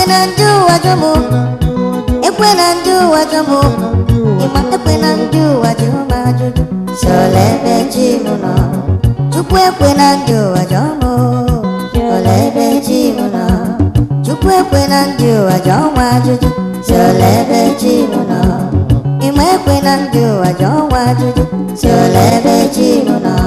Ekwena ndu wajomo, ekwena ndu wajomo, ima ekwena ndu wajoma juju. Solebe chimuna, chukwu ekwena ndu wajomo. Solebe chimuna, chukwu ekwena ndu wajoma juju. Solebe chimuna, ima ekwena ndu wajoma juju. Solebe chimuna.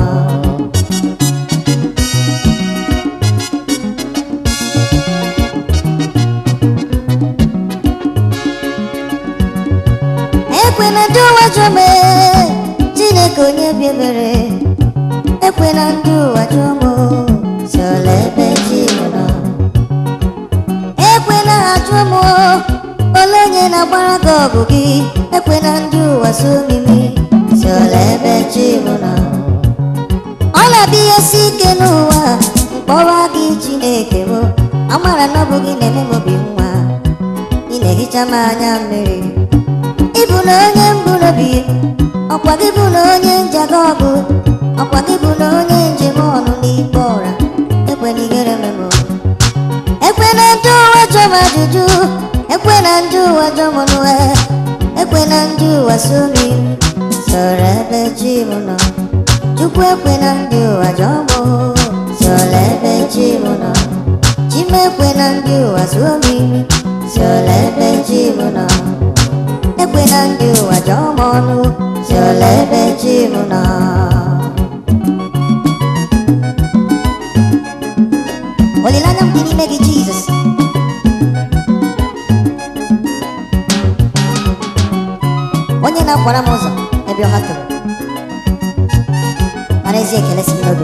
Ekwena ndu wajome, Chineke onye biebere. Ekwena ndu wajomo, solebe chimuna. Ekwena ajomo, olenye na gbaraga ogugi. Ekwena ndu wasomimi, solebe chimuna. Ola biye sike n'ụwa, mkpọwa gị Chineke mo. Amara na ọ bụ gị na-eme m obi nwa, ị na-ehicha m anya mmiri. Ibu na onye mbụ n'obi, ọkwa gị bụ na onye njaga ọgụ, ọkwa gị bụ na onye njem ọnụ n'ikpe ọra. Ekwena ihere memo, ekwena ndu wajom ajụjụ, ekwena ndu wajom n'uwe, ekwena ndu wasomi, solebe chimuna. Chukwu ekwena ndu wajomo, solebe chimuna. Chime ekwena ndu wasomi, solebe chimuna. Ekwena ndu wajomo, solebe chimuna. Olilanya mkini megi Jesus. Onye na kwara mozo ebi ohato. Marezi ekele si n'obi.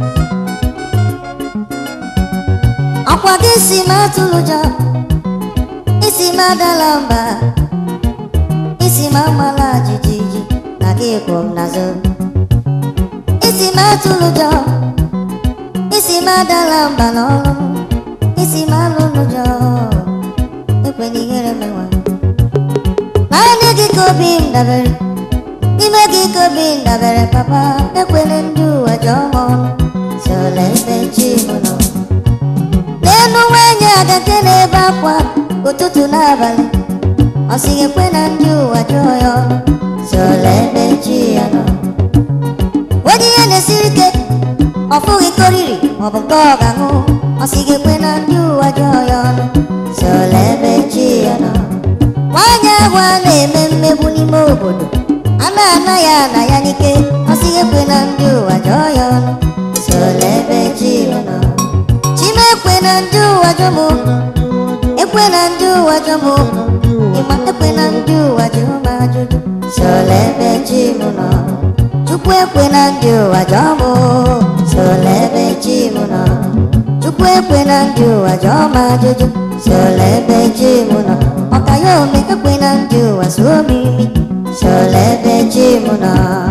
Akwa gị si matuluja, isi madala mba, isi mamala jijiji na gị kwom nazo. Isi matuluja, isi madala mba n'ọrụ, isi maluluja. Ekwena ihere mewa, naanị gị ka obi m dabere, n'ime gị ka obi m dabere papa. Ekwena ndu wajomo, solebe chimuna. N'enu nwenye agake n'ebe akwa ụtụtụ n'abalị, ọ sị ekwena ndu wajoyo, solebe chi ya nọ. Onye ihe na-esiri ike, ọ fụghị koriri maọbụ nke ọ ga-aṅụ, ọ sị ekwena ndu wajoyo, solebe chi ya nọ. Nwanyị ahụ a na-eme mmegbu n'ime obodo, a na-ana ya na ya n'ike, ọ sị ekwena ndu wajoyo, solebe chi ya nọ. Chime ekwena ndu wajomo, ekwena ndu wajomo, ima ekwena ndu wajoma juju. Solebe chimuna. Chukwu ekwena ndu wajomo, solebe chimuna. Chukwu ekwena ndu wajoma juju. Solebe chimuna. Okayome ekwena ndu wasomimi, solebe chimuna.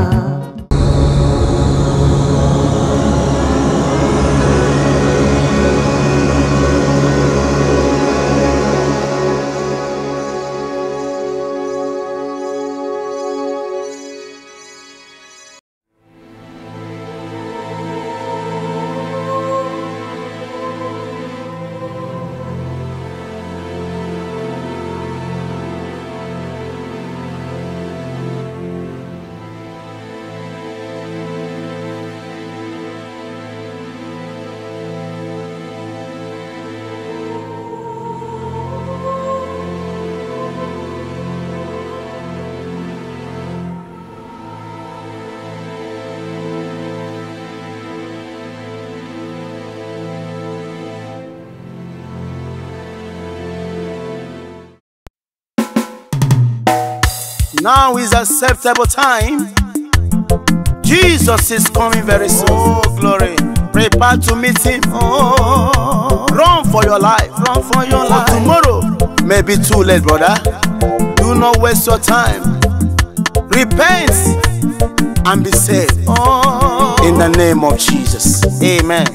Now is acceptable time. Jesus is coming very soon. Oh, glory. Prepare to meet him. Oh, run for your life. Run for your life. For tomorrow may be too late, brother. Do not waste your time. Repent and be saved. Oh, in the name of Jesus. Amen.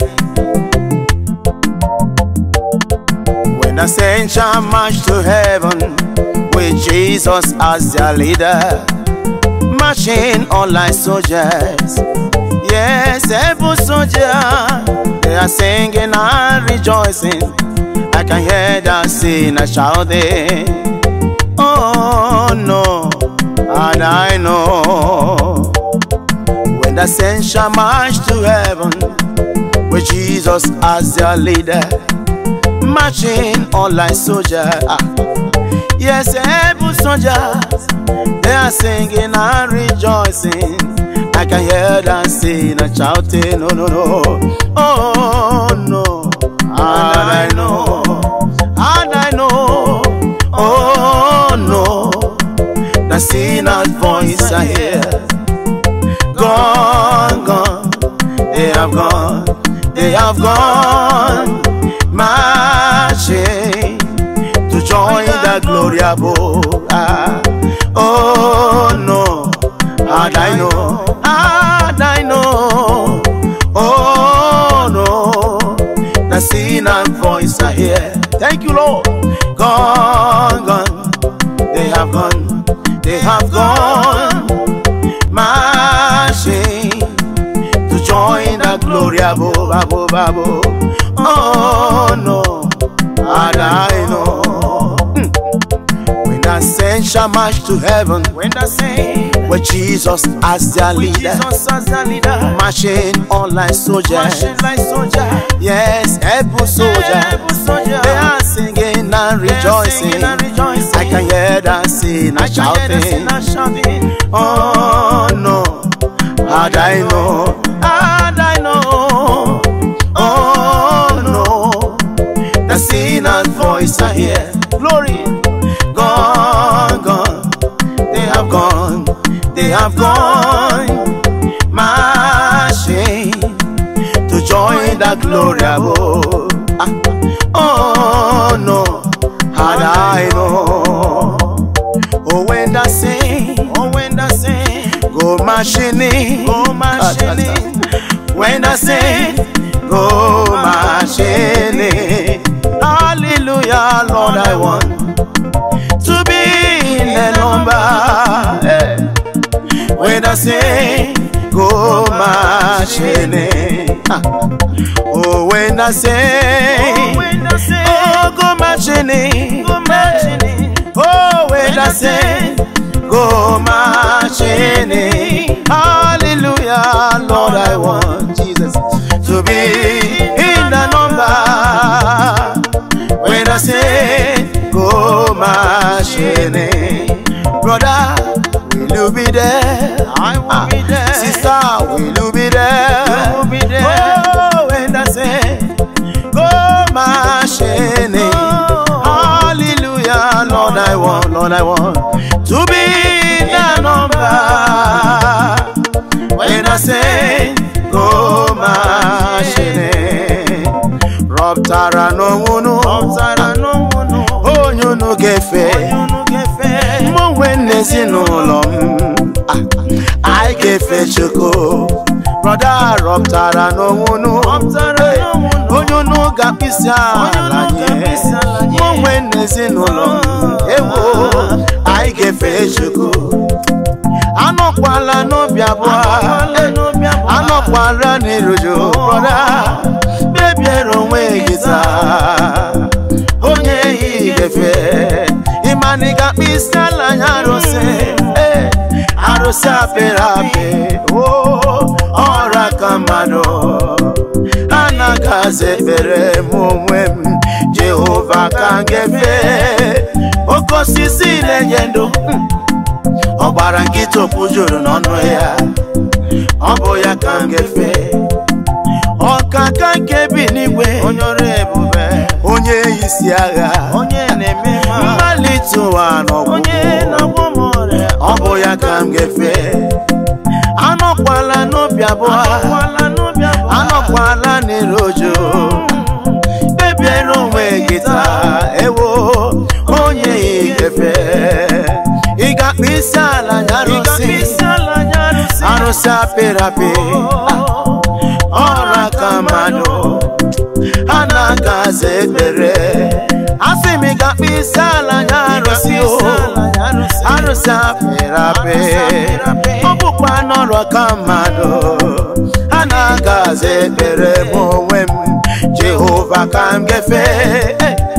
When the saints shall march to heaven with Jesus as their leader, marching on like soldiers. Yes, every soldier, they are singing and rejoicing I can hear the sinner shouting, oh no, and I know when the saints shall march to heaven with Jesus as their leader, marching on like soldiers. Yes, able soldiers, they are singing and rejoicing. I can hear them sing and shouting, oh no, no, oh no, and I know, oh no, the sinner's voice I hear. Gone, gone, they have gone, marching to join the glory above. Oh no, and I know, oh no, the sinner's voice I hear. Thank you, Lord. Gone, gone, they have gone, marching to join the glory above, above, above. Oh no, and I know when the saints shall march to heaven, when the saints with Jesus as their leader, marching on like soldiers, yes, able soldiers, they are singing and rejoicing. I can hear them sing and shouting, oh no, and I know, oh no, the sinner's voice I hear. Glory, gone, gone, they have gone, marching to join the glory above. Oh no, and I know, oh when the saints, go marching, when the saints go marching, hallelujah, Lord, I want to be in the number. When the saints go marching, oh when the saints, oh go marching, oh when the saints go marching, hallelujah, Lord, I want Jesus to be in the number. When I say go marching, brother, will you be there? I will be there. Sister, will you be there? You will be there. Oh, when I say go marching, hallelujah, Lord, I want to be in the number. When I say go marching, Robtara no munu, oh you no gefe, mo wenesi no lom, I gefe chuko, brother Robtara no munu, oh you no gapisa, mo wenesi no lom, ewo, I gefe chuko. Anokwala no biabwa, anokwala ni rojo, brother. Baby, onwe giza, onye igefe, imaniga misala nyarose, arose aperape, oh, ora kamano, anagaze bere mumwem, Jehovah kangefe, okosisi leyendo. Obara nkito pujuru n'ọnụ ya, ọbụ ya ka m gefe. Ọkaka nke bi n'igwe, onye ọrụ ebube, onye isi agha, onye na-eme mma, mmalite ụwa n'ọgwụgwụ, onye na-agwọ m ọrịa, ọbụ ya ka m gefe. Anọkwala n'obi abụọ, anọkwala n'irojo, bebiere onwe gị taa, ewo, onye igefe. Iga misala nyarusi, arusi aperape, ora kamano, anagaze bere. Asimi ga misala nyarusi, arusi aperape, obukwa noro kamano, anagaze bere mowem. Jehovah kam gefe,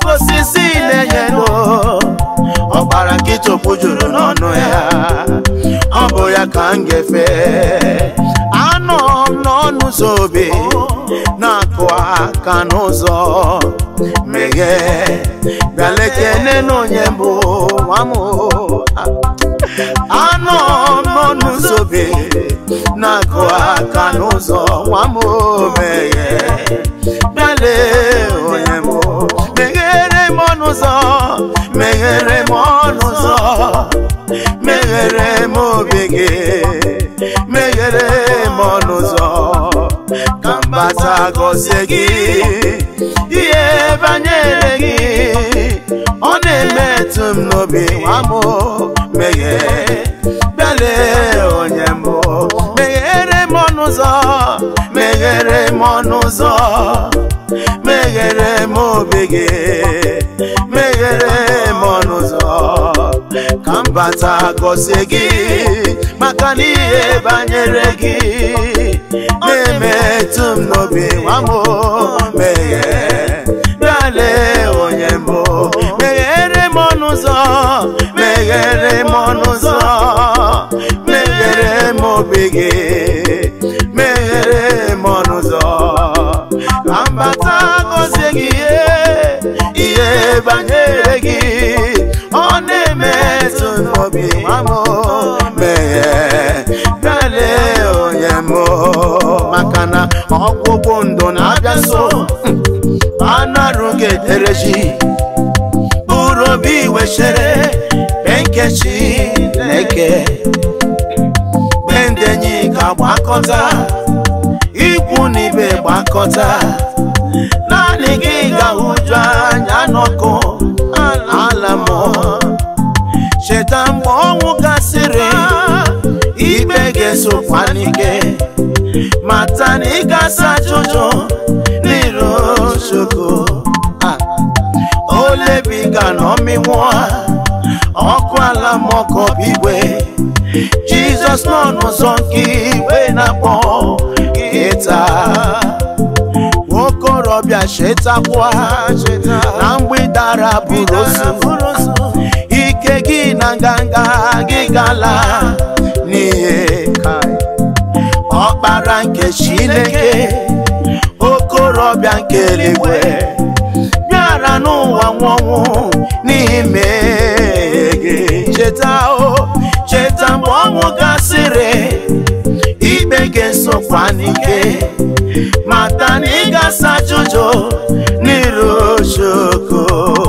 osisi na-enye ndụ, ọbara nkịta okpu juru n'ọnụ ya, ọ bụ ya ka m ga-efe. Anọ m n'ọnụ ụzọ obi na-akụ aka n'ụzọ, meghee bịa lekene n'onye mbụ nwa m. Anọ m n'ọnụ ụzọ obi na-akụ aka n'ụzọ, nwa m meghee bịa lee onye mbụ. Meghere m ọnụ ụzọ, meghere m ọnụ ụzọ, meghere m obi gị, meghere m ọnụ ụzọ ka m bata gọzie gị. Ihe banyere gị ọ na-emetụ m n'obi, nwa m meghee bịa lee onye mbụ. Meghere m ọnụ ụzọ, meghere m ọnụ ụzọ, meghere m obi gị, meghere m ọnụ ụzọ ka m bata gọzie gị. Maka na ihe banyere gị na-emetụ m n'obi, nwa m meghee bịa lee onye mbụ. Meghere m ọnụ ụzọ, meghere m ọnụ ụzọ, meghere m obi gị, meghere m ọnụ ụzọ ka m bata gọzie gị. Ihe banyere gị ọ na-emetụ n'obi, nwa m meghee bịa lee onye mbụ. Maka na ọgwụgwụ ndụ na-abịa nso, anarụ ga-edere ji bụrụ obi wechere nke Chineke. Mgbe ndị enyi ga-agbakọta, ikwu na ibe gbakọta, naanị gị ga-ahụju anya n'ọkụ ala mmụọ. Cheta mgbe ọnwụ gasịrị, ikpe ga-esokwa n'ike. Mata na ị ga-asa ajụjụ n'iru Chukwu. Olebiga n'ọmịnwụọ, ọkụ ala mọkọ bigwe. Jizọs nọ n'ụzọ nke igwe na-akpọ kịta. Nwokorobịa chetakwa na mgbidara bụrụ ozu, ike gị na nganga gị gala n'ihe. Ọkpara nke Chineke, okorobịa nke eluigwe, bịara n'ụwa nwọnwụ n'ime gị. Cheta cheta mgbe ọnwụ gasịrị, ikpe ga-esokwa n'ike. Mata na ị ga-asa ajụjụ n'iru Chukwu.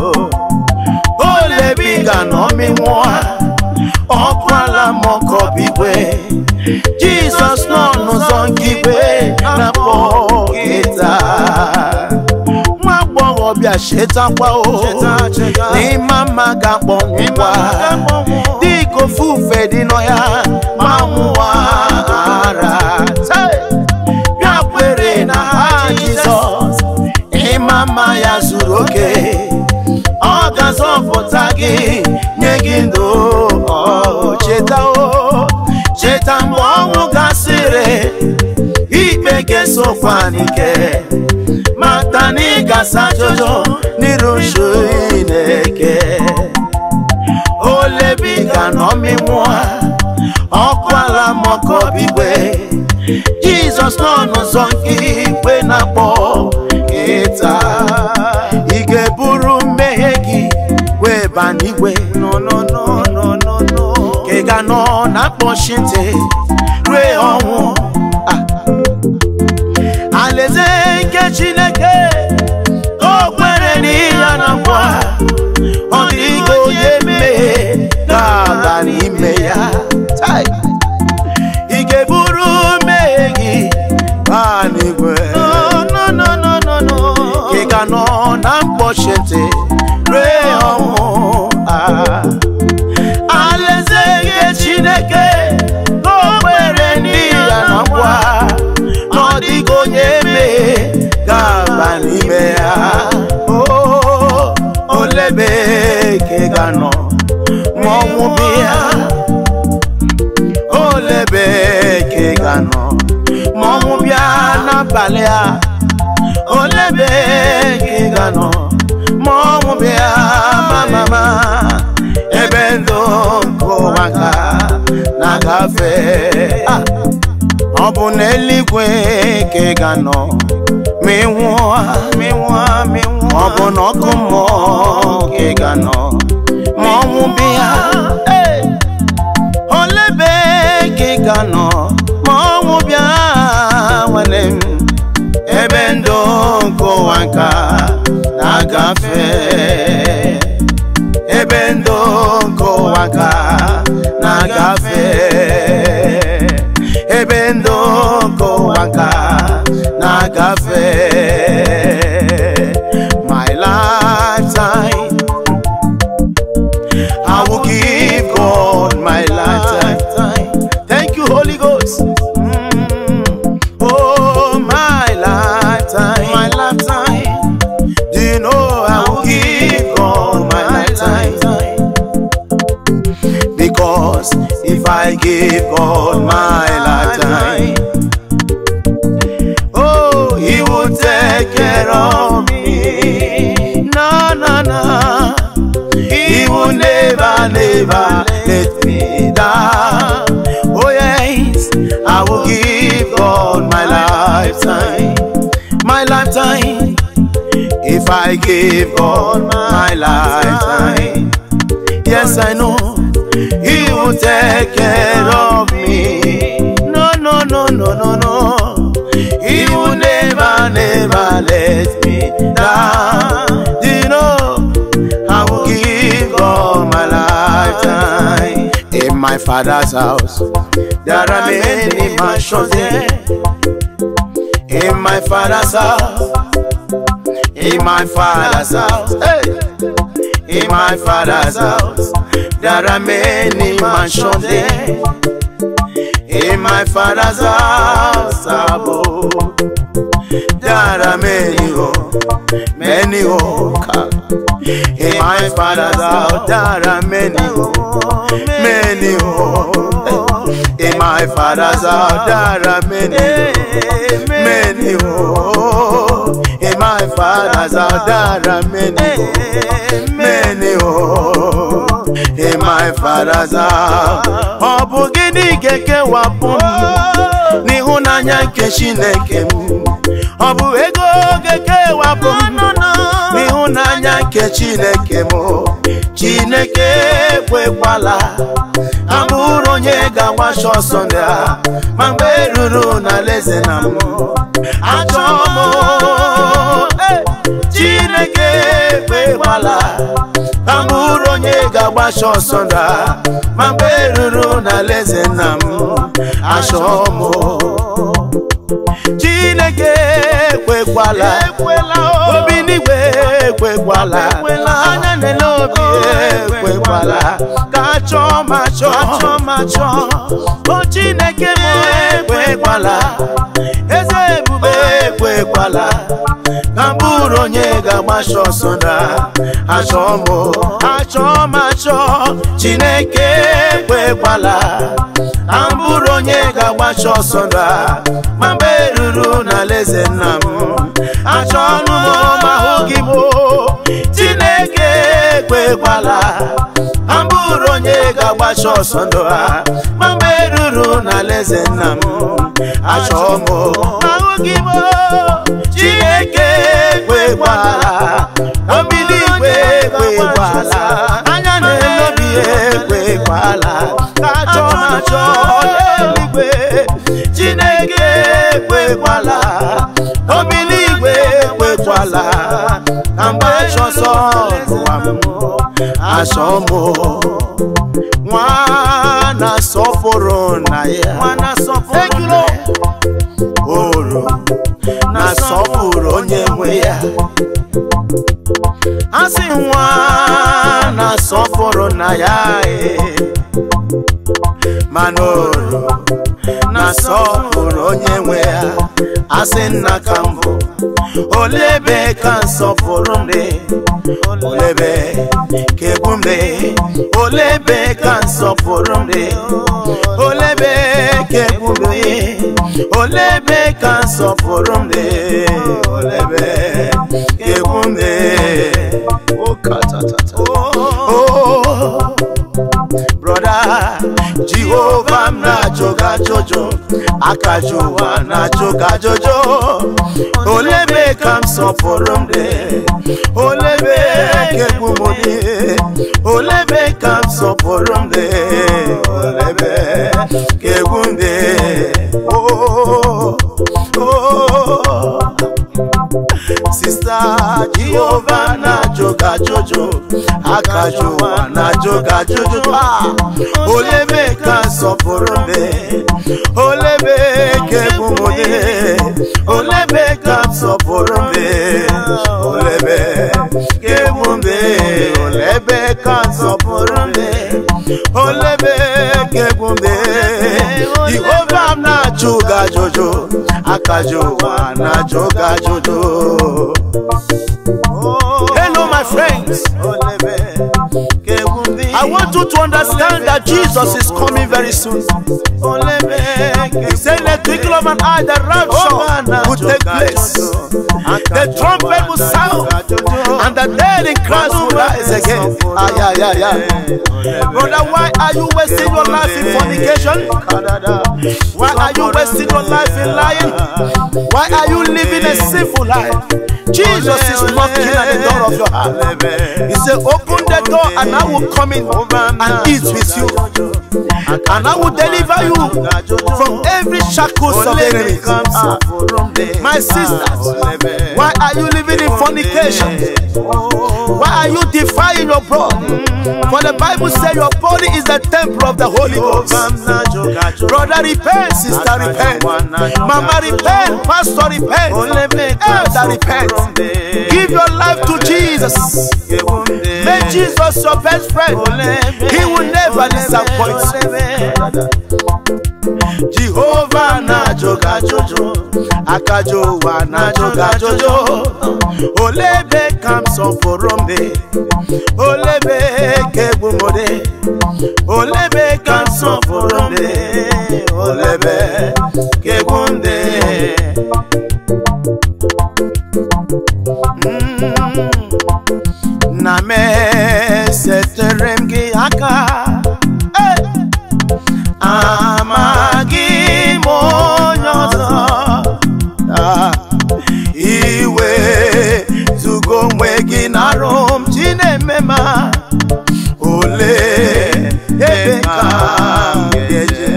Olebiga n'ọmịnwụọ, ọkụ ala mọkọ bigwe. Jizọs nọ n'ụzọ nke igwe na-akpọ kịta. Nwa agbọghọbịa chetakwa n'ime mma ga-akpọ ngwa, dịka ofufe dị n'ọhịa ma nwụwara. Bịa kwere na ha Jizọs, ịma mma ya zuru oke. Ọ ga-azọpụta gị, nye gị ndụ. Cheta mgbe ọnwụ gasịrị, ikpe ga-esokwa n'ike. Mata na ị ga-asa ajụjụ n'iru Chineke. Olebiga n'ọmịnwụọ, ọkụ ala mọkọ bigwe. Jizọs nọ n'ụzọ nke igwe na-akpọ kịta. Ị ga-eburu mmehie gị wee baa n'igwe, ka ị ga-anọ na mkpọchi ntị ruo ọnwụ. Alaeze nke Chineke, o kwere n'ihe na nkwa, ọ dịghị onye mmehie ga-aga n'ime ya. Ị ga-eburu mmehie gị baa n'igwe, ka ị ga-anọ na mkpọchi ntị ruo ọnwụ. Alaeze nke Chineke, o kwere n'ihe na nkwa, ọ dịghị onye mmehie ga-aba n'ime ya. Olebe ka ị ga-anọ ma ọnwụ bịa. Olebe ka ị ga-anọ ma ọnwụ bịa n'abalị a. Olebe ka ị ga-anọ ma Mọnwụ bịa mama ebe ndụ nkụwa ka na-agafe. Ọ bụ n'eluigwe ka ị ga-anọ ma ị nwụọ, ọ bụ n'ọkụ mmụọ ka ị ga-anọ ma ọnwụ bịa. Olebe ka ị ga-anọ ma ọnwụ bịa nwanne m ebe ndụ nkụwa ka na-agafe, ebe ndụ nkụwa ka na-agafe, ebe ndụ nkụwa ka na-agafe. My lifetime, I will give God my lifetime. Thank you, Holy Ghost. Oh, my lifetime. Do you know I will give God my lifetime? Because if I give God my lifetime, oh, He will take care of me. No. He will never let me down. Oh yes, I will give God my lifetime. My lifetime. If I give God my lifetime, yes I know He will take care of me. No. He will never let me down. Do you know I will give God my lifetime? In my Father's house there are many mansions there. In my Father's house, in my Father's house, hey. In my Father's house there are many mansions there. In my Father's house above there are many in my Father's house there are many in my Father's house there are many in my Father's house there are many in my Father's house. Ọ bụ gịnị ga-ekewapụ m n'ịhụnanya nke Chineke m? Ọ bụ ego ga-ekewapụ m n'ịhụnanya nke Chineke m? Chineke ekwekwala abụrụ onye ga-agbacha ọsọ ndị a ma mgbe eruru n'alaeze na m. Achọ m Chineke ekwekwala abụrụ onye ga-agbacha ọsọ ndị a ma mgbe eruru n'alaeze na m. Achọ m Chineke ekwekwala, obi n'igwe ekwekwala, anya n'ele obi ekwekwala ka chọọ ma chọọ. O Chineke m ekwekwala, eze ebube ekwekwala ka m bụrụ onye ga-agbacha ọsọ na achọ ma chọọ. Chineke ekwekwala ka m bụrụ onye ga-agbacha ọsọ na ma mgbe eruru n'alaeze nna m. Achọnụ m ma hụ gị m. Chineke ekwekwala ka m bụrụ onye ga-agbacha ọsọ ndụ ha ma mgbe eruru n'alaeze nna m. Achọ m ma hụ gị m. Chineke ekwekwala, obi n'igwe ekwekwala, anya n'ele obi ekwekwala ka chọọ ma chọọ eluigwe. Chineke ekwekwala, obi n'igwe ekwekwala ka mgbe chọsọ n'ụwa m. Achọ m nwa na-asọpụrụ nna ya, oro na-asọpụrụ onye nwe ya. Asị nwa na-asọpụrụ nna ya, mana oro na-asọpụrụ onye nwe ya. Asị nna ka mbụ, olebe ka nsọpụrụ m dị, olebe ka egwu m dị, olebe ka nsọpụrụ m dị, olebe ka egwu m dị, olebe ka nsọpụrụ m dị, olebe ka egwu m dị. ajụjụ akajuwa na-ajụ gị ajụjụ olebe ka m sọpụrụ m dị olebe ka egwu m dị olebe ka m sọpụrụ m dị olebe ka egwu m dị Sister Jehovah na-ajụ gị ajụjụ akajuwa na-ajụ gị ajụjụ olebe ka m sọpụrụ m dị olebe ka egwu m dị olebe ka m sọpụrụ m dị olebe ka egwu m dị olebe ka m sọpụrụ m dị olebe ka egwu m dị Jehovah na-ajụ gị ajụjụ akajuwa na-ajụ gị ajụjụ. Hello my friends, I want you to understand that Jesus is coming very soon. He said in the twinkle of an eye the rapture will take place. The trumpet will sound and the dead in Christ will rise again. Brother, why are you wasting your life in fornication? Why are you wasting your life in lying? Why are you living a sinful life? Jesus is knocking at the door of your heart. He said, open the door and I will come in and eat with you. And I will deliver you from every shackles of the enemy. My sisters, why are you living in fornication? Why are you defying your body? For the Bible says your body is the temple of the Holy Ghost. Brother, repent. Sister, repent. Mama, repent. Pastor, repent. Elder, repent. Give your life to Jesus. Make Jesus your best friend. He will never disappoint. Jehovah na-ajụ gị ajụjụ akajuwa na-ajụ gị ajụjụ olebe ka m sọpụrụ m dị olebe ka egwu m dị olebe ka m sọpụrụ m dị olebe ka egwu m dị na m esetere m gị aka amaghị m onye ọzọ iwe zugo onwe gị n'arụ m Chineme ma ole ebe ka m ga-eje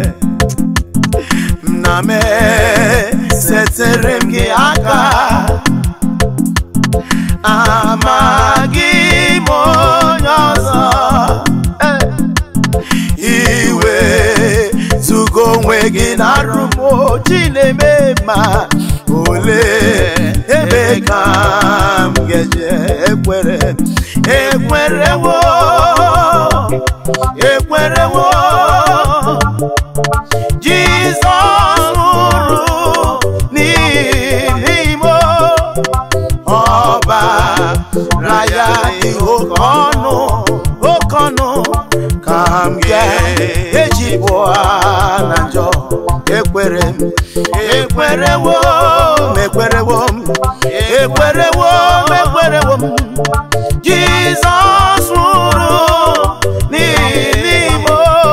na m setere m gị aka amaghị m onye ọzọ iwe zugo onwe gị n'arụ m Chineme ma ole ebe ka m ga-eje ekwerewo Jizọs nwụrụ n'ihi m ọbara ya dị oke ọnụ ka m ga-eji pụọ na njọ ekwerewo m Jizọs nwụrụ n'ihi m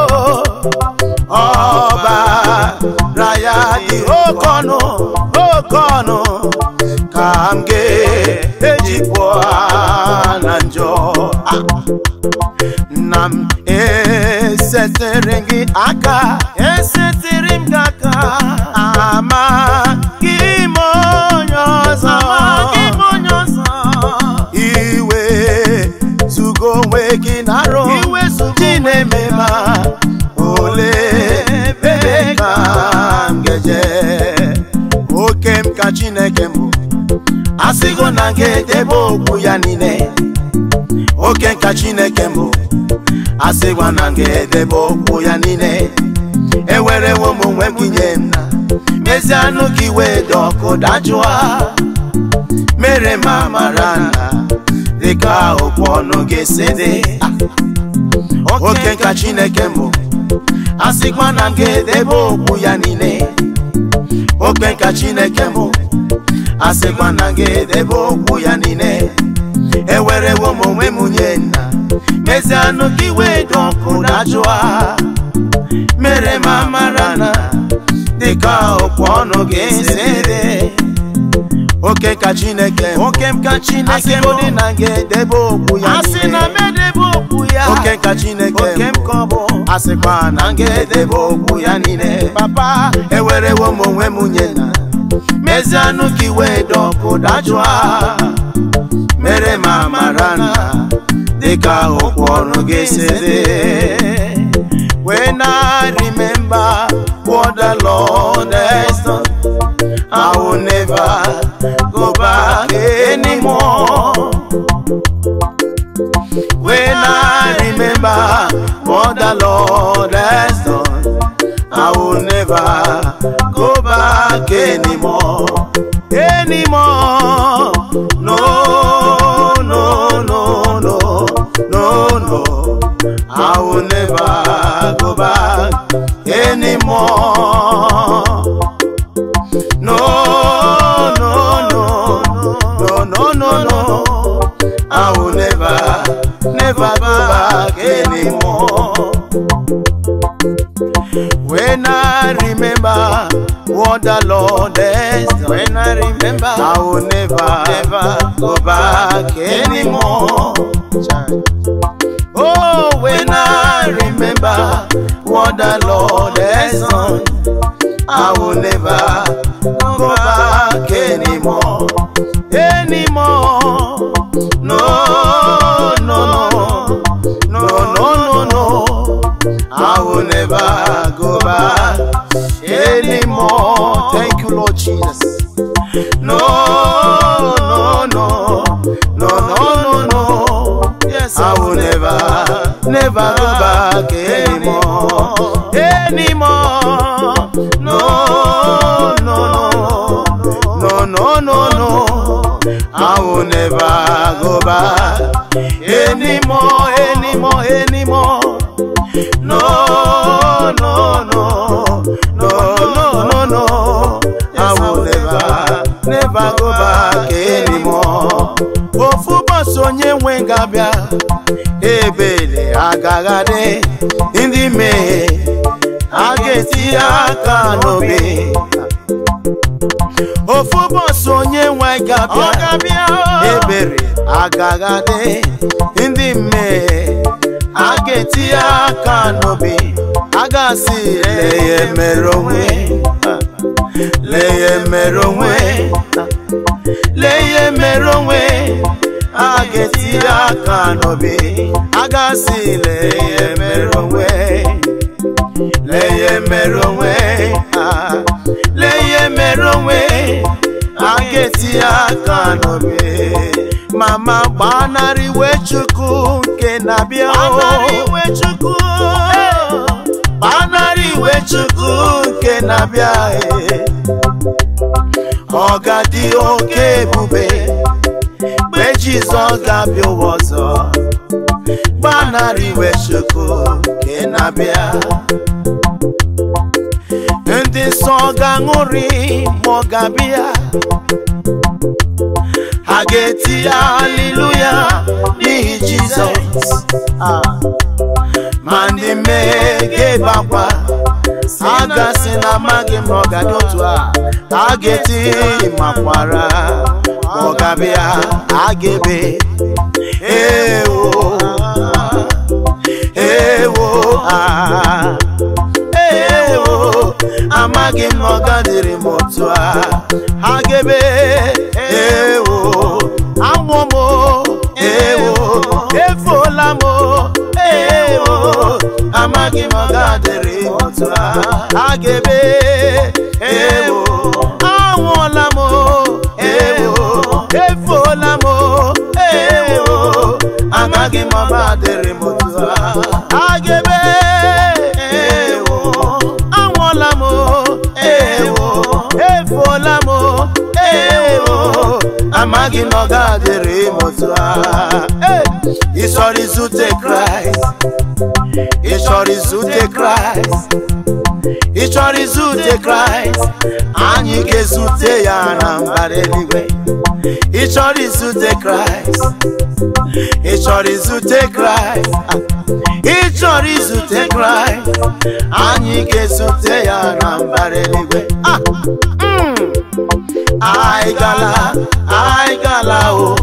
ọbara ya dị oke ọnụ ka m ga-eji pụọ na njọ nna m esetere gị aka amaghị m onye ọzọ iwe zugo onwe gị n'arụ Chineme ma ole ebe ka m ga-eje oke m ka Chineke m asịgo na ga-edebe okwu ya niile oke nka Chineke m asịgwa na ga-edebe okwu ya niile ewerewo m onwe m nye m na mezie anụ ka iwe dị ọkụ dajụọ mere m amara na dịka okwu ọnụ ga-esi dị oke nka Chineke m asịgwa na ga-edebe okwu ya niile oke nka Chineke m asịgwa na ga-edebe okwu ya niile ewerewo m onwe m nye nna mezie anụ ka iwe dị ọkụ dajụọ mere m amara na dịka okwu ọnụ gị si dị. Oke ka Chineke asị m dị na ga-edebe okwu ya asị na m edebe okwu ya. oke ka Chineke Oke m ka ọ bụ. asịkwa na ga-edebe okwu ya niile. Papa Ewerewo m onwe m nye na mezie anụ ka iwe dọkụ dajụa, mere m amara na dịka okwu ọnụ gị si dị. When I remember what the Lord has done, I will never go back anymore. When I remember what the Lord has done, I will never go back anymore. Anymore. No, no, no, no, no, no. I will never go back anymore. No, no, no, no, no, no, no. I will never go back anymore. When I remember what the Lord has done, when I remember I will never go back anymore. Oh, when I remember what the Lord has done, I will never go back anymore. Anymore. No, no, no, no, no, no, no. I will never go back anymore. Thank you, Lord Jesus. No, no, no, no, no, no, no. Yes, I will never go back anymore. Anymore. No, no, no, no, no, no. I will never go back anymore, anymore, anymore. No, no, no, no, no, no, no. I will never go back anymore. Ofu boss onye nwe ngabia ebele agagade ndị me ageti aka n'obe. Ofu boss onye nwe ngabia ebere agagade ndị me ageti aka n'obe. Agasi leye meronwe, leye meronwe, leye meronwe, ageti aka n'obe. Agasi leye meronwe, leye meronwe, leye meronwe, ageti aka n'obe. Mama gbanarị iwe Chukwu nke na-abịa o. Gbanarị iwe Chukwu nke na-abịa ọ ga-adị oke ebube mgbe Jizọs ga-abịa ụwa ọzọ. Gbanarị iwe Chukwu nke na-abịa. Ndị nsọ ga-aṅụrị ma ọ ga-abịa. Ha ga-eti haleluya n'ihi Jizọs. Ma ndị mmehie ga-ebakwa, a ga-asị na amaghị m ọ ga-adị otu a. A ga-eti makwara ọ ga-abịa, a ga-ebe ewo ewo ewo. Amaghị m ọ ga-adịrị m otu a. Ha ga-ebe ewo amụmụ ewo efuola m ewo. Amaghị m ọ ga-adịrị m otu a. Ha ga-ebe ewo anwụọla m ewo efuola m ewo. Amaghị m ọ ga-adịrị m otu a. Ha ga-ebe ewo anwụọla m ewo efuola m ewo. Amaghị m ọ ga-adịrị m otu a. Ị chọrọ izute Kraịst, ị chọrọ izute Kraịst, ị chọrọ izute Kraịst. Anyị ga-ezute ya na mbara eluigwe. Ị chọrọ izute Kraịst, ị chọrọ izute Kraịst, ị chọrọ izute Kraịst. anyị ga-ezute ya na mbara eluigwe. Anyị gala o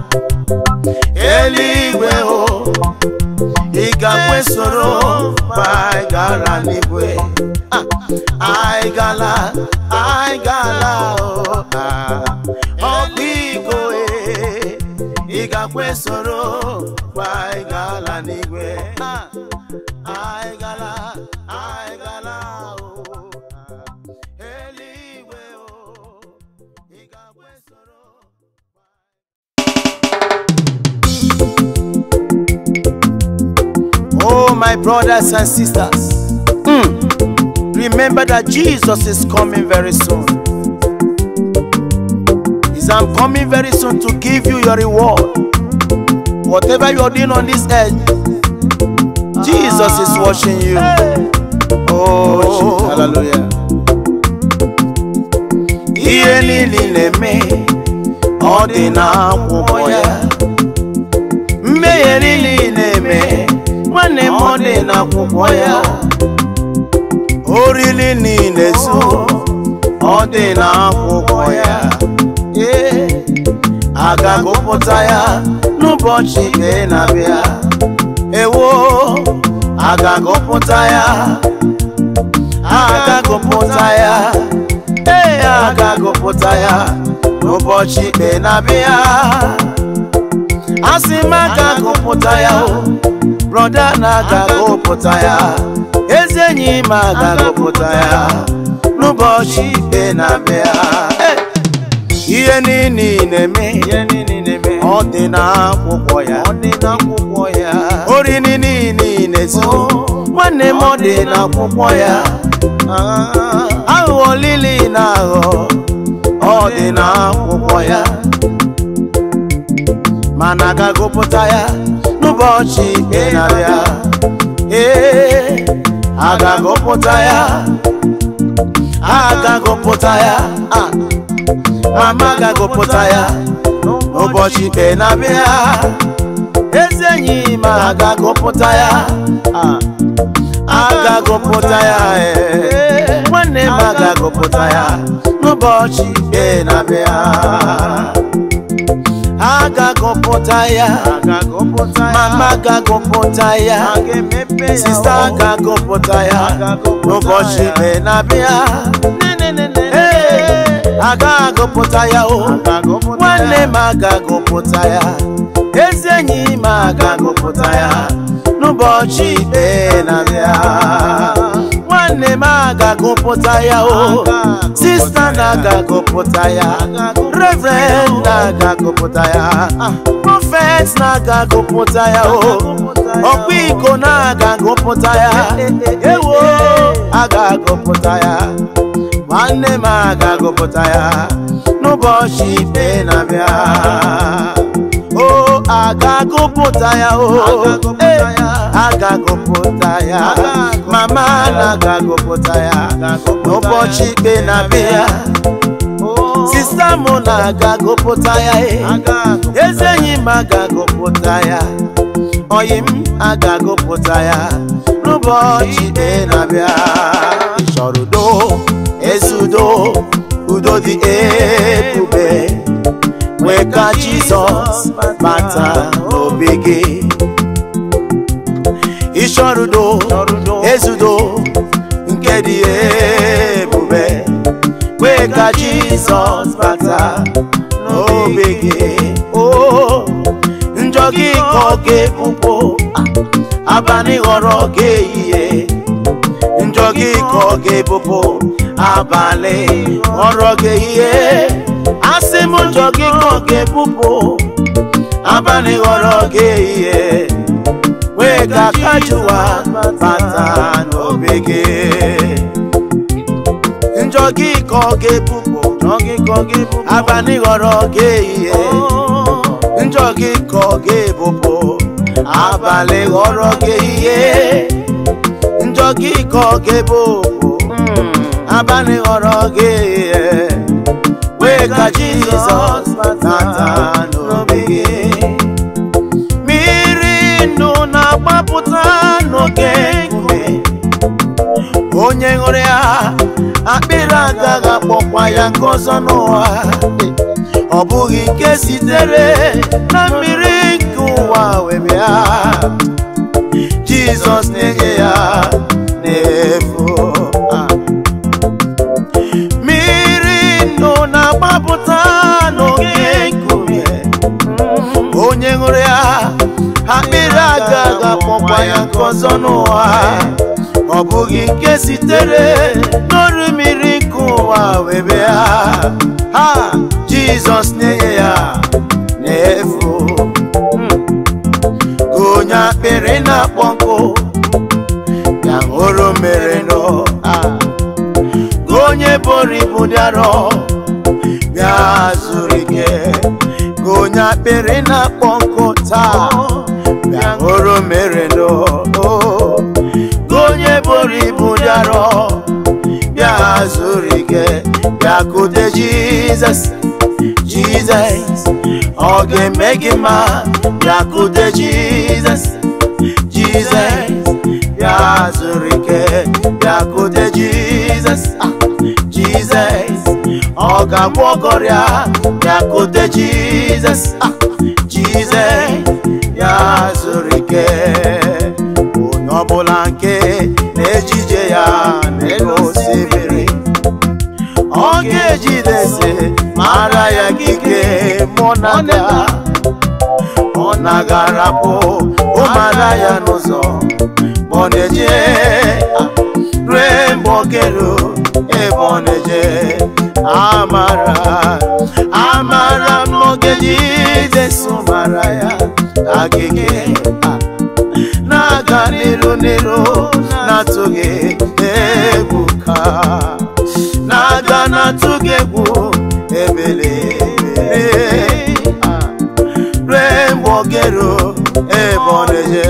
eluigwe o, ị ga-ekwe soro ma anyị gara n'igwe. Anyị gala o ọkpụiko ị ga-ekwe soro ma anyị gara n'igwe. Anyị gala o eluigwe o, ị ga-ekwe soro. Oh, my brothers and sisters, remember that Jesus is coming very soon. I'm coming very soon to give you your reward. Whatever you're doing on this earth, Jesus is watching you. Oh, hallelujah. Ihe niile na-eme ọ dị n'akwụkwọ ya. Mmehie niile na-eme nwanne m ọ dị n'akwụkwọ ya. Oriri niile zo ọ dị n'akwụkwọ ya. A ga-agụpụta ya n'ụbọchị ikpe na-abịa. Ewo, a ga-agụpụta ya, a ga-agụpụta ya, a ga-agụpụta ya n'ụbọchị ikpe na-abịa. Asị m a ga-agụpụta ya o, broda na ga-agụpụta ya, ezi enyi m a ga-agụpụta ya n'ụbọchị ikpe na-abịa. Ihe niile na-eme ọ dị n'akwụkwọ ya. Oriri niile na-ezo nwanne m ọ dị n'akwụkwọ ya. Aghụghọ lili na aghọ ọ dị n'akwụkwọ ya. Mana a ga-agụpụta ya n'ụbọchị ikpe na-abịa. A ga-agụpụta ya, a ga-agụpụta ya, mama ga-agụpụta ya n'ụbọchị ikpe na-abịa. Ezi enyi m a ga-agụpụta ya, a ga-agụpụta ya, nwanne m a ga-agụpụta ya n'ụbọchị ikpe na-abịa. A ga-agụpụta ya, mama ga-agụpụta ya, sista ga-agụpụta ya n'ụbọchị ikpe na-abịa. A ga-agụpụta ya o, nwanne m a ga-agụpụta ya, ezi enyi m a ga-agụpụta ya n'ụbọchị ikpe na-abịa. Nwanne m a ga-agụpụta ya o, sista na ga-agụpụta ya, reverend na ga-agụpụta ya, prophet na ga-agụpụta ya o, ọkpụiko na ga-agụpụta ya. Ewo, a ga-agụpụta ya, nwanne m a ga-agụpụta ya n'ụbọchị ikpe na-abịa. O, a ga-agụpụta ya o, a ga-agụpụta ya, mama na ga-agụpụta ya n'ụbọchị ikpe na-abịa. Sista m na ga-agụpụta ya, ezi enyi m a ga-agụpụta ya, oyi m a ga-agụpụta ya n'ụbọchị ikpe na-abịa. Ị chọrọ udo, ezi udo, udo dị ebube, wee ka Jizọs bata n'obi gị. Ị chọrọ udo, ezi udo nke dị ebube, wee ka Jizọs bata n'obi gị. O, njọ gị ka ọ ga-ebupụ, abalị ghọrọ gị ehihie. Njọ gị ka ọ ga-ebupụ, abalị ghọrọ gị ehihie. Asị m njọ gị ka ọ ga-ebupụ, abalị ghọrọ gị ehihie. Wee ka Kajụwa bata n'obi gị. Njọ gị ka ọ ga-ebupụ, abalị ghọrọ gị ehihie. Njọ gị ka ọ ga-ebupụ, abalị ghọrọ gị ehihie. Njọ gị ka ọ ga-ebupụ, abalị ghọrọ gị ehihie. Wee ka Jizọs bata n'obi gị. Mmiri ndụ na-agbapụta n'oke nkume, agaghị akpọkwa ya nke ọzọ n'ụwa. Ọ bụghị nke sitere na mmiri nke ụwa wee bịa. Jizọs na-enye ya n'efu. Mmiri ndụ na-agbapụta n'oge nkume. Onye ṅụrụ ya, akpịrị agaghị akpọkwa ya nke ọzọ n'ụwa. Ọ bụghị nke sitere n'ọrụ mmiri nke ụwa wee bịa. Jizọs na-enye ya n'efu. Onye akpịrị na-akpọ nkụ ya ṅụrụ mmiri ndụ. Onye buru ibu dị arọ bịa zuru ike. Onye akpịrị na-akpọ nkụ taa bịa ṅụrụ mmiri ndụ. Onye buru ibu dị arọ bịa zuru ike. Bịakwute Jizọs, Jizọs ọ ga-eme gị mma. Bịakwute Jizọs, Jizọs bịa zuru ike. Bịakwute Jizọs, Jizọs ọ ga-agwọ ọrịa. Bịakwute Jizọs, Jizọs bịa zuru ike. Onye ọbụla nke na-ejije ya na-egosi mmiri, ọ ga-ejidesi mara ya ike. Mụ na ya ọ na-agarapụ ụmara ya n'ụzọ. Ọ na-eje rue mgbe ọ ga-eru ebe ọ na-eje. Amara m n'oge Jizọs mara ya agịgị. Na-aga n'iru na-atụghị egwu ka na-aga na-atụghị egwu ebele rue mgbe ọ ga-eru ebe ọ na-eje.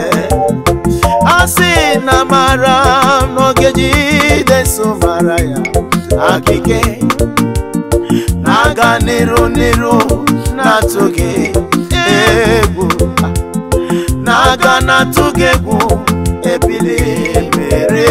Asị na mara m n'oge Jizọs mara ya akike. Na-aga n'iru na-atụghị egwu. Na-aga na-atụghị egwu ebili mere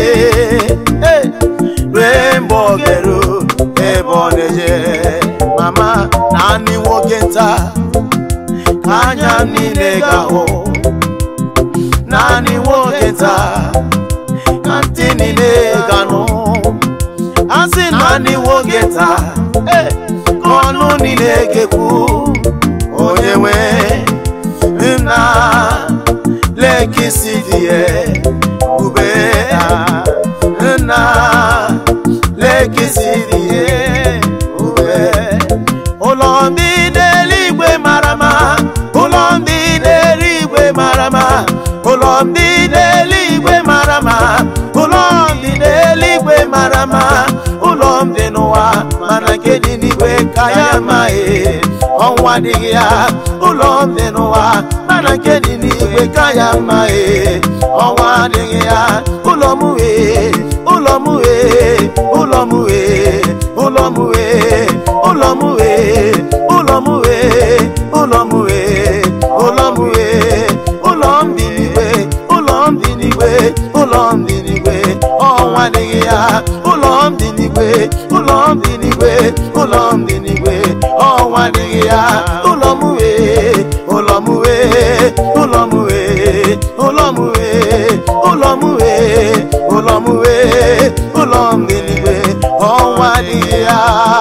rue mgbe ọ ga-eru ebe ọ na-eje. Mama, naanị nwoke nta ka anya niile ga-ahụ. Naanị nwoke nta ka ntị niile ga-anụ. Asị naanị nwoke nta ka ọnụ niile ga-ekwu. Onye nwe nna lekisi dị ube nna lekisi dị ube. Ụlọ ndị n'eluigwe mara mma. Ụlọ ndị n'eluigwe mara mma. Ụlọ ndị n'eluigwe mara mma. Ụlọ ndị n'eluigwe mara mma. Ụlọ ndị n'ụwa mana nke dị n'igwe ka ya mma. Ọnwa adịghị ya. Ụlọ ndị n'ụwa mana nke dị n'igwe ka ya mma. Ọnwa adịghị ya. Ụlọ m wee, ụlọ m wee, ụlọ m wee, ụlọ m wee, ụlọ m wee, ụlọ m wee, ụlọ m wee, ụlọ m wee, ụlọ m dị n'igwe, ụlọ m dị n'igwe, ụlọ m dị n'igwe. Ọnwa adịghị ya. Ụlọ m dị n'igwe, ụlọ m dị n'igwe, ụlọ m dị n'igwe. Ọnwa adịghị ya. Ụlọ m wee, ụlọ m wee, ụlọ m wee, ụlọ m wee, ụlọ m wee, ụlọ m wee, ụlọ m dị n'igwe. Ọnwa adịghị ya.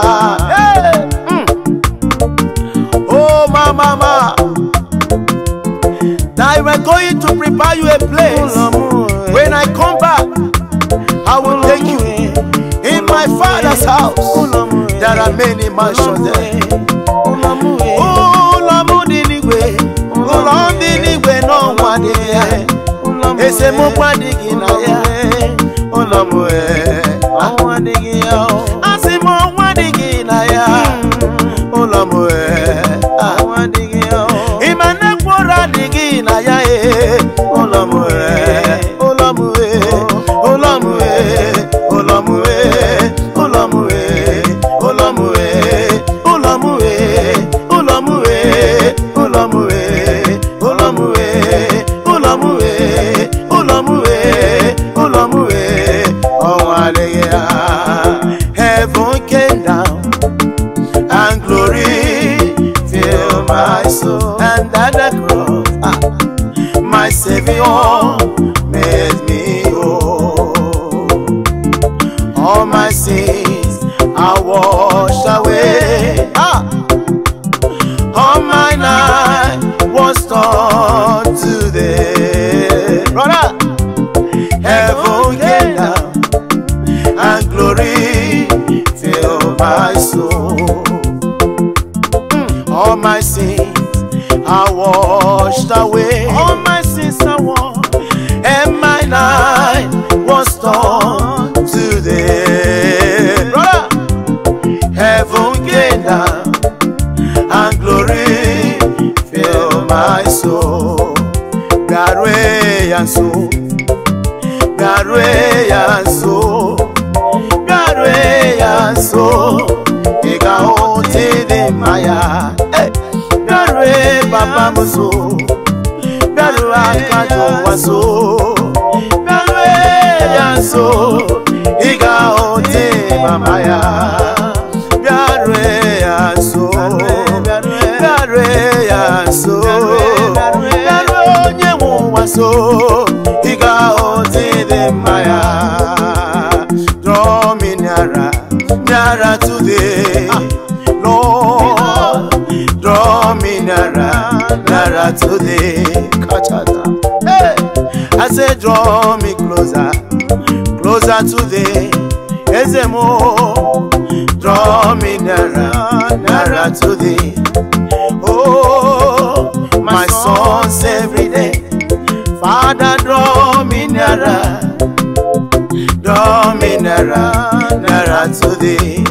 Oh mama, that we're going to prepare you a place. When I come back, I will take you in my Father's house. There are many mansions there. Esemokwu adịghị na ya. Ụlọ m ọnwa adịghị ya. Asị m ọnwa adịghị na ya. Ụlọ m ọnwa adịghị ya. Ịma na mkpụrụ adịghị na ya. Ụlọ m ụlọ m ụlọ m ụlọ m ụlọ m ụlọ m ụlọ m ụlọ m ụlọ m ụlọ m ụlọ m ụlọ m my sins are washed away. All my sins are washed, And my night was turned to day. Brother, heaven came down and glory fill my soul. God way and soul, God way and soul, God way and soul. Ega oti di maya, God way papa muso, God way kajo waso, God way and soul. Ega oti mamaya, God way and soul. So he got the Maya. Draw me nearer, nearer today, Lord. Draw me nearer, nearer today. Hey, I said, draw me closer, closer today. Ezemo, draw me nearer, nearer today. Oh, my sons every day. Father, draw me nearer, nearer to thee.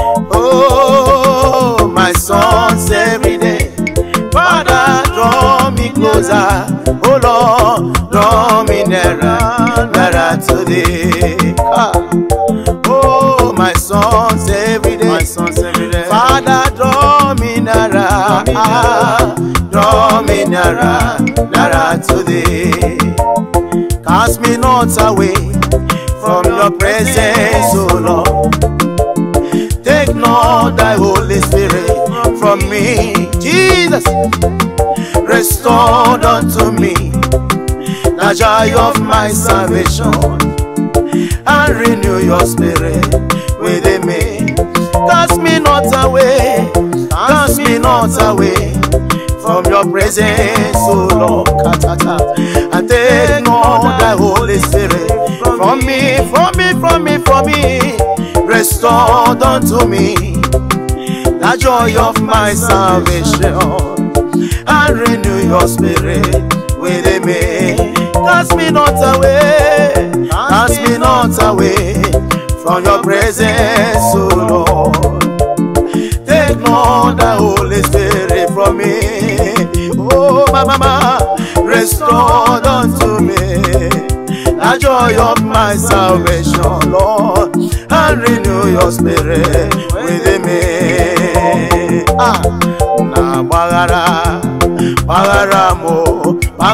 Oh, my sons every day. Father, draw me closer. Oh Lord, draw me nearer, nearer to thee. Oh, my sons every day. my sons every day. Father, draw me nearer, draw me nearer, nearer to thee. Cast me not away from your presence, O Lord. Take not thy Holy Spirit from me, Jesus. Restore unto me the joy of my salvation, and renew your spirit within me. Cast me not away, cast me not away from your presence, O Lord. And take not thy Holy Spirit from me, from me, from me, from me. Restore unto me the joy of my salvation, and renew your spirit within me. Cast me not away, cast me not away from your presence, O Lord. Take not the Holy Spirit from me. Oh, my mama, restore unto me the joy of my salvation, Lord, and renew your spirit within me. Na bagara, bagara mo,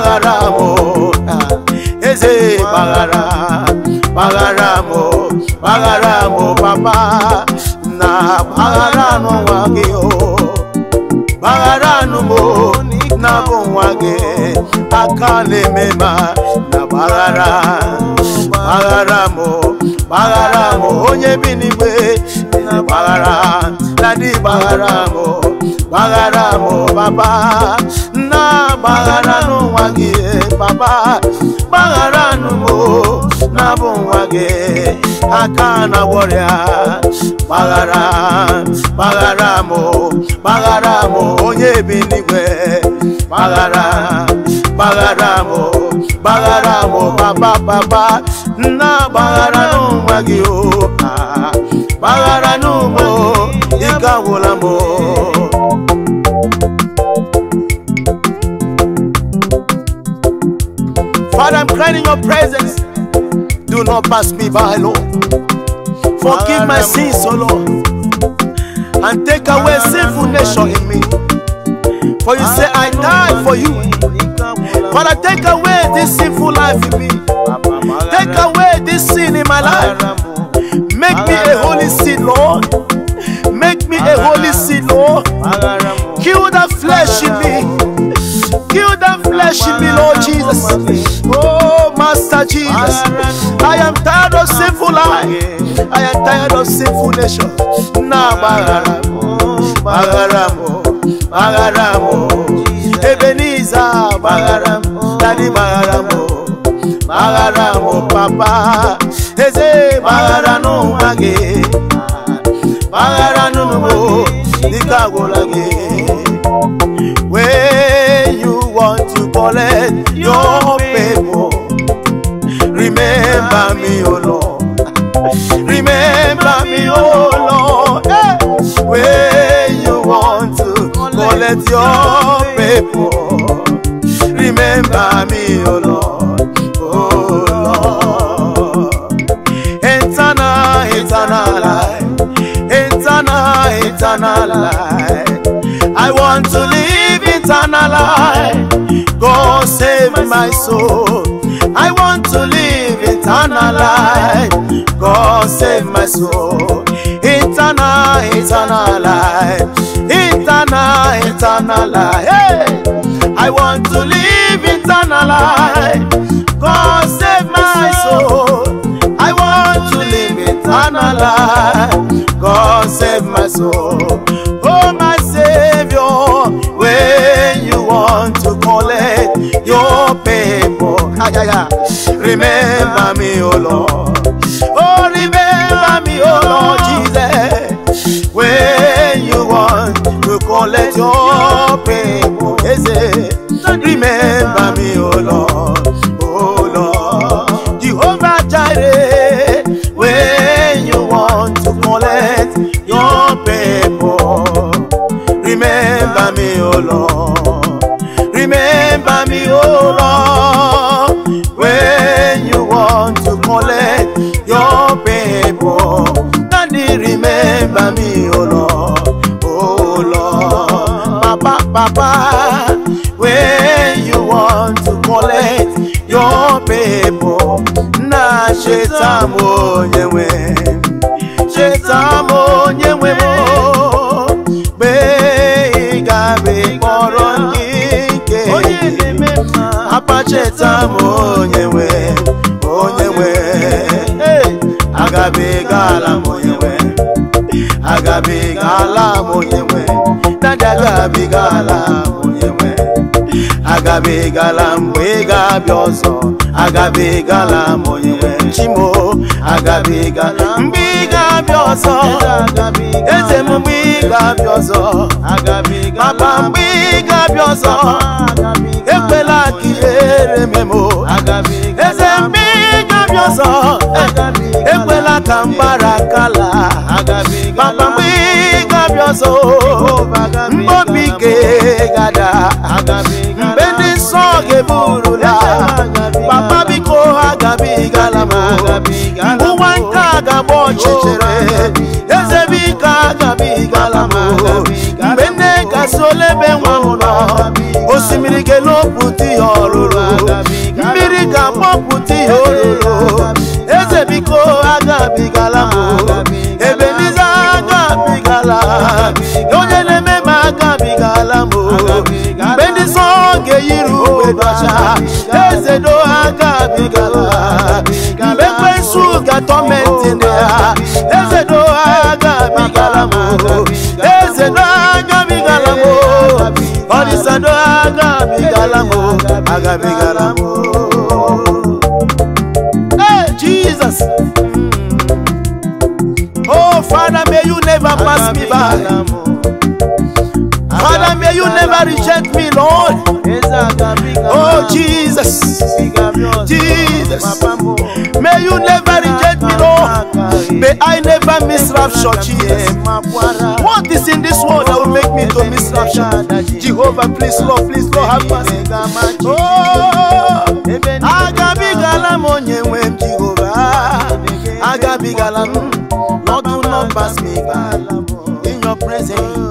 eze bagara, bagara mo, papa. Na bagara no wage o, bagara no mo, na bon wage, akale mema. Na bagara mo, onye binigwe. Na bagara, nadi bagara mo, papa. Na bagara no wage, papa. Bagara no mo, na bon wage, akana warrior. Bagara mo, onye binigwe. Bagara mo, papa. Na bagara no wage o, bagara no mo, ikawula mo. Father, I'm crying in your presence. Do not pass me by, Lord. Forgive my sins, O Lord, and take away sinful nature in me. For you say I died for you. Father, take away this sinful life in me. Take away this sin in my life. Make me a holy seed, Lord. Make me a holy seed, Lord. Kill that flesh in me. Kill that flesh in me, Lord Jesus. Oh, Master Jesus. I am tired of sinful life. I am tired of sinful nature. Now, bagara mo, Ebenezer, bagara mo, Daddy bagara mo, papa. Eze bagara no age, bagara no mo, nikago lage. Remember me, oh Lord. Remember me, oh Lord. When you want to collect your people, remember me, oh Lord. Oh Lord. Eternal, eternal life. Eternal, eternal life. I want to live eternal life. God save my soul. I want to live eternal life. God save my soul. Eternal, eternal life. Eternal, eternal life. Hey! I want to live eternal life. God save my soul. I want to live eternal life. God save my soul. Oh my Savior, when you want to collect your people, remember me, oh Lord. Oh, remember me, oh Lord Jesus. When you want to collect your people, remember me, oh Lord. Oh Lord, Jehovah Jireh. When you want to collect your people, remember me, oh Lord. Remember me, oh Lord. When you want to collect your people, Daddy, remember me, oh Lord. Oh Lord, Papa, when you want to collect your people, na shetamo nyewe, shetamo nyewe mo, be gabe koronike, apa shetamo nyewe, agabe gala mo nyewe, agabe gala mo nyewe, agabe gala mo nyewe. Agabe galam wega bioso, agabe galam onyewe chimo, agabe galam biga bioso, eze mbiga bioso, agabe galam biga bioso, ekwela kiere memo, eze mbiga bioso, ekwela kambara kala, papa mbiga bioso, mbobike gada, Bendi soge burula, papa biko agabi galama, uwanka gabo chichere, ezebika agabi galama, bende kasole benwamuna, osimirike lo puti oruru, mirika mo puti oruru, ezebiko agabi galama, ebeniza agabi galama, yonyele mema agabi galama, bendi soge yiru wedasha, ezedo agabi galama, bekwe suga tormentinea, ezedo agabi galama, ezedo agabi galama, orisado agabi galama, agabi galama. Hey Jesus, oh Father, may you never pass me by. Father, may you never reject me, Lord. Oh Jesus, Jesus, may you never reject me, Lord. May I never miss rapture, Jesus. What is in this world that will make me to miss rapture? Jehovah, please, Lord, have mercy. Oh, agabi galam onyewe Jehovah, agabi galam, Lord, do not pass me by in your presence.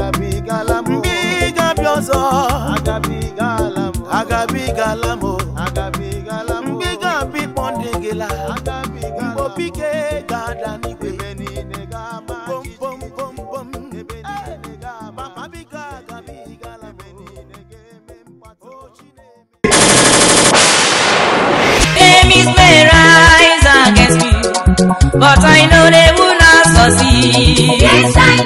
Biga bioso, agabi galamo, biga bi pondegela, mbopike gada ni beni nega bom bom bom bom, mama biga agabi galameni nege mempato chine. Enemies may rise against me, but I know they will not succeed. Yes, I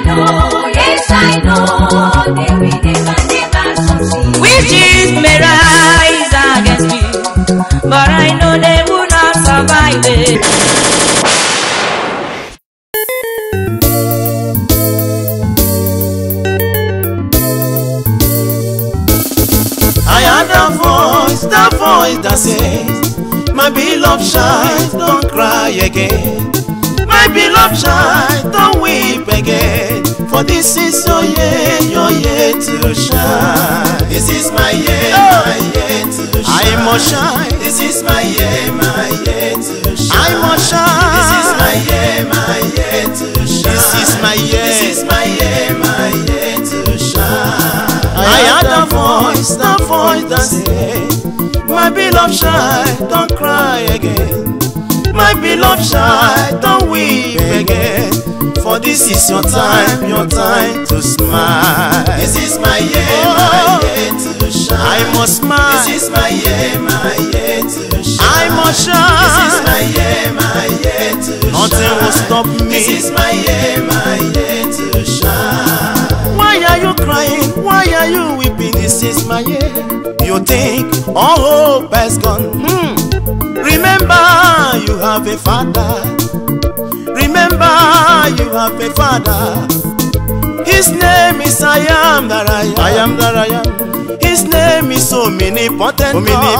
know, they will never succeed. Witches may rise against me, but I know they will not survive it. I heard the voice that says, my My beloved child, don't cry again. My beloved child, don't weep again. For this is your year to shine. This is my year to shine. I must shine. This is my year to shine. I must shine. This is my year to shine. This is my year. This is my year to shine. I heard a voice that said, my beloved child, don't cry again. My beloved child, don't weep again. For this is your time to smile. This is my year to shine. I must smile. This is my year to shine. I must shine. This is my year to shine. Nothing will stop me. This is my year to shine. Why are you crying? Why are you weeping? This is my year. You think all hope has gone? Remember, you have a father. Remember, you have a father. His name is I am that I am. I am that I am. His name is omnipotent.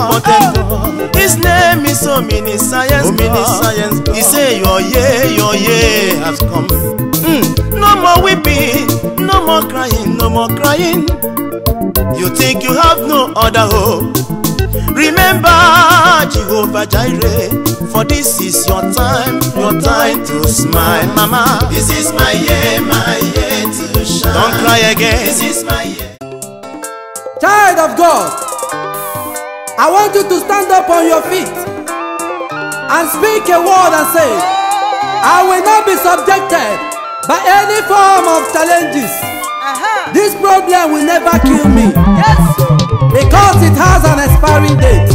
His name is omniscience. He say your year has come. No more weeping, no more crying, no more crying. You think you have no other hope? Remember Jehovah Jireh, for this is your time to smile, mama. This is my year to shine. Don't cry again. This is my year. Child of God, I want you to stand up on your feet and speak a word and say, I will not be subjected by any form of challenges. This problem will never kill me. Yes. Because it has an expiring date.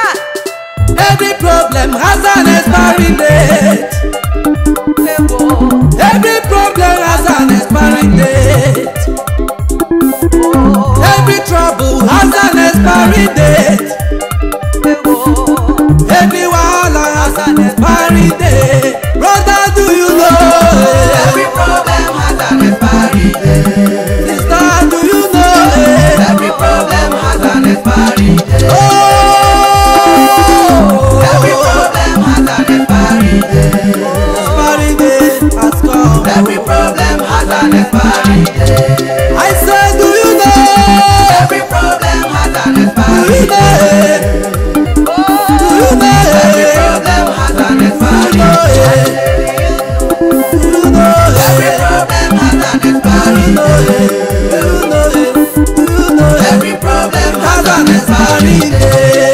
Every problem has an expiring date. Every problem has an expiring date. Every trouble has an expiring date. Every wahala has an expiring date. Brother, do you know? Every problem has an expiring date. Sister, do you know? Every problem has an expiring date. Every problem has an expiring date. Expiring date has come. Every problem has an expiring date. I said, do you know? Every problem has an expiring date. Do you know? Every problem has an expiring date. Do you know? Every problem has an expiring date. Do you know? Every problem has an expiring date.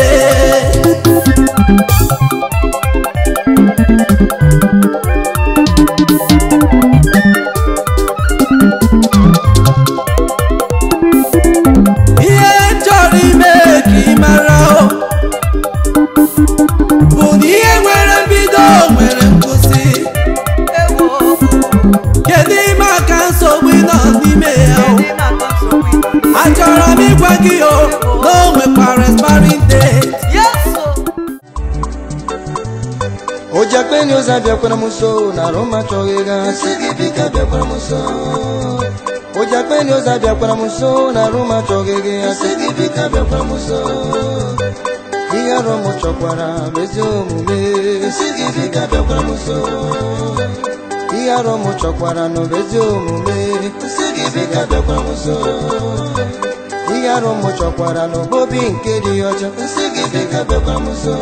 Ojakpeni ozabia kwa muso na Roma chogega sigibika bia kwa muso. Ojakpeni ozabia kwa muso na Roma chogega sigibika bia kwa muso. Iya Roma chokwara bezo mume sigibika bia kwa muso. Iya Roma chokwara no bezo mume sigibika bia kwa muso. Iya Roma chokwara no bobi nkedi ocha sigibika bia kwa muso.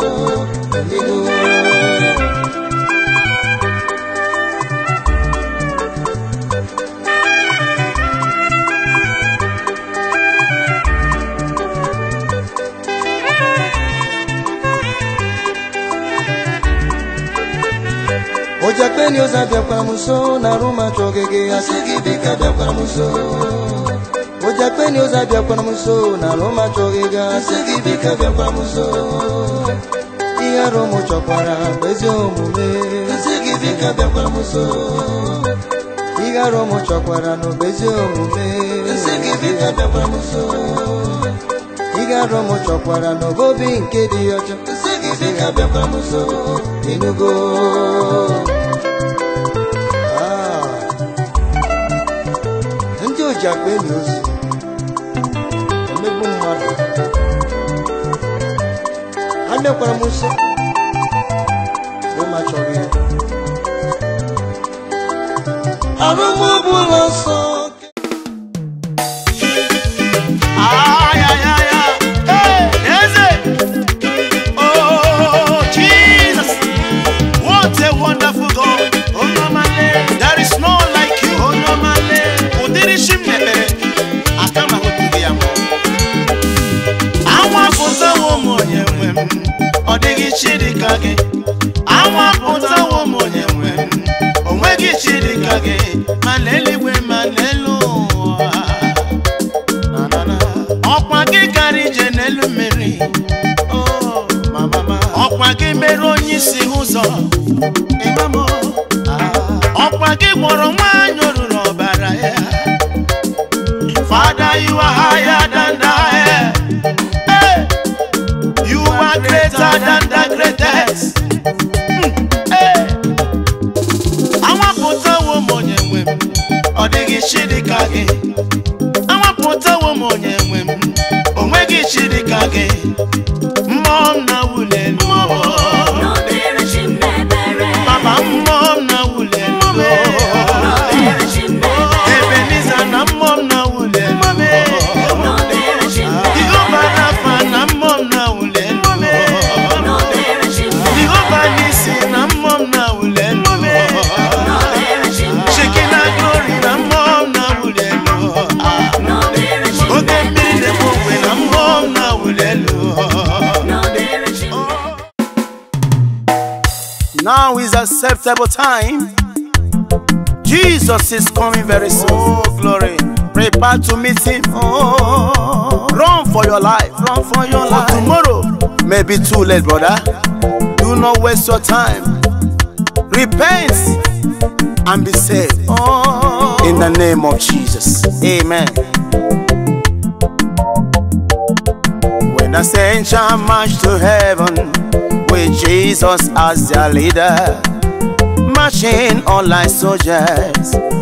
Ojakpeni ozabia kwa muso na Roma chogege asigibika bia kwa muso. Ojakpeni ozabia kwa muso na Roma chogege asigibika bia kwa muso. Iya Roma chokwara bezi omume asigibika bia kwa muso. Iya Roma chokwara no bezi omume asigibika bia kwa muso. Iya Roma chokwara no bobi nkedi ocha asigibika bia kwa muso. Inugo Ojakpeni ozi omegbu mmadụ amekwara m nso Roma chọrọ ya. Arụmọbụla nsọ. Wonderful God, oh no man, there is no like you, oh no man. Udirishim nebere, akama hotugi yamo. Awa pota womo nyewem, odigi chidi kage. Awa pota womo nyewem, onwegi chidi kage. Maleli we malelo. Na na na. Okwagi kari jenelu meri. Oh mama. Okwagi mero nyisi huzo. Imamo, Okwagi moro manyoru robara ya. Father, you are higher than the higher. Hey, you are greater than the greatest. Hey, awa pota wo monye mwem, odigi shidi kage. Awa pota wo monye mwem, onwegi shidi kage. Mom na wule no. Mom na wule no. Ebenezer na mom na wule no. Jehovah Rapha na mom na wule no. Jehovah Nissi na mom na wule no. Shekinah glory na mom na wule no. Oge mmiri na-ekwe na mom na wule no. Now is acceptable time. Jesus is coming very soon. Oh, glory. Prepare to meet him. Oh, run for your life. Run for your life. For tomorrow may be too late, brother. Do not waste your time. Repent and be saved. Oh, in the name of Jesus. Amen. When the saints shall march to heaven with Jesus as their leader, marching on like soldiers,